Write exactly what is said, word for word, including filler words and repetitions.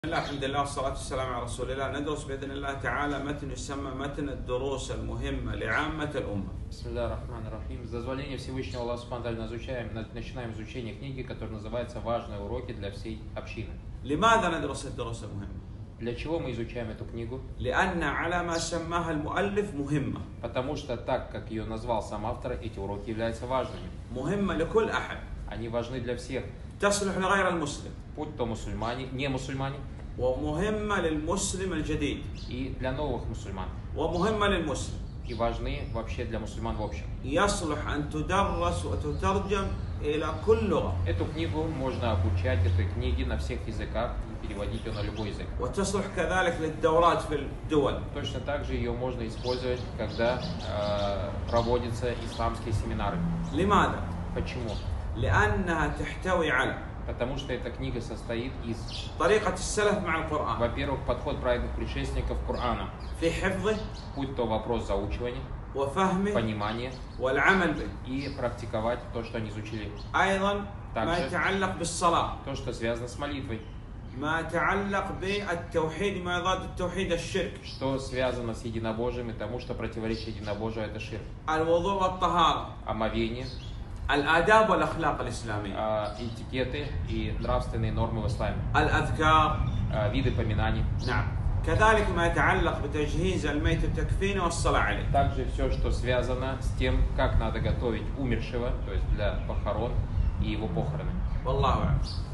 الله الحمد لله والصلاة والسلام على رسول الله. ندرس بإذن الله تعالى متن يسمى متن الدروس المهمة لعامة الأمة. Бисмилля ар-Рахман ар-Рахим. С дозволения Всевышнего Аллаха Субхану ва Тааля изучаем, начинаем изучение книги, которая называется «Важные уроки для всей общины». لماذا ندرس الدروس المهمة؟ Для чего мы изучаем эту книгу? لأن على ما سماها المؤلف مهمة. Потому что так, как ее назвал сам автор, эти уроки являются важными. مهمة لكل أحد. Они важны для всех. تصلح لغير المسلم. Будь то мусульмане, не мусульмане. ومهمة للمسلم الجديد. И для новых мусульман. ومهمة للمسلم. И важны вообще для мусульман в общем. يصلح أن تدرس وتترجم إلى كل لغة. Эту книгу можно обучать, этой книге на всех языках и переводить ее на любой язык. وتصلح كذلك للدورات في الدول. Точно так же ее можно использовать, когда э, проводятся исламские семинары. لماذا؟ Почему? لأنها تحتوي على Потому что эта книга состоит из, طريقة السلف مع القرآن. во-первых, подход праведных предшественников к Корану, في حفظه будь то вопрос заучивания, وفهمه понимания والعمل به. и практиковать то, что они изучили. أيضا ما также يتعلق بالصلاة. то, что связано с молитвой, ما يتعلق بالتوحيد ما يضاد التوحيد الشرك. что связано с единобожием и тому, что противоречит единобожию, это ширк. الوضوء والطهارة. Омовение, الآداب والأخلاق الإسلامية. э, этикеты и нравственные нормы в исламе, الأذكار. э, виды поминаний. نعم. كذلك ما يتعلق بتجهيز الميت والتكفين والصلاة عليه. Также все, что связано с тем, как надо готовить умершего, то есть для похорон и его похороны. والله أعلم.